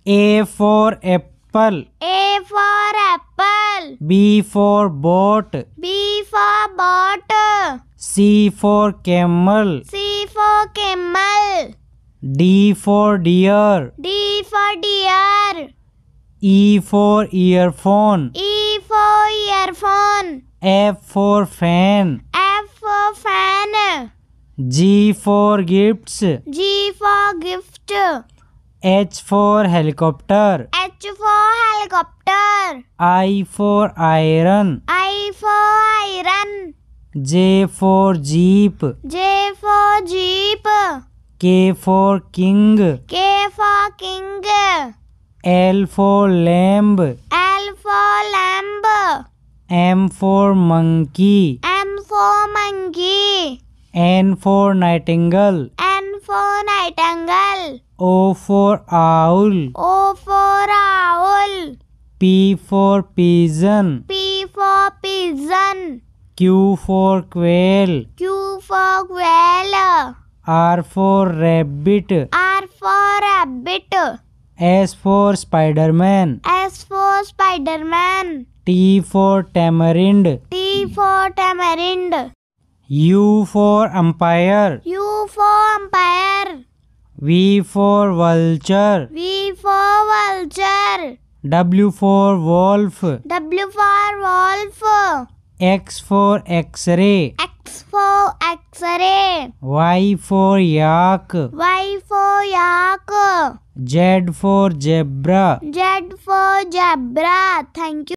A for apple. A for apple. B for boat. B for boat. C for camel. C for camel. D for deer. D for deer. E for earphone. E for earphone. F for fan. F for fan. G for gifts. G for gift. H for helicopter. H for helicopter. I for iron. I for iron. J for jeep. J for jeep. K for king. K for king. L for lamb. L for lamb. M for monkey. M for monkey. N for nightingale. N for nightingale. O for owl. O for owl. P for pigeon. P for pigeon. Q for quail. Q for quail. R for rabbit. R for rabbit. S for Spider-Man. S for Spider-Man. T for tamarind. T for tamarind. U for umpire. U for umpire. V for vulture. V for vulture. W for wolf. W for wolf. X for X-ray. X for X-ray. Y for yak. Y for yak. Z for zebra. Z for zebra. Thank you.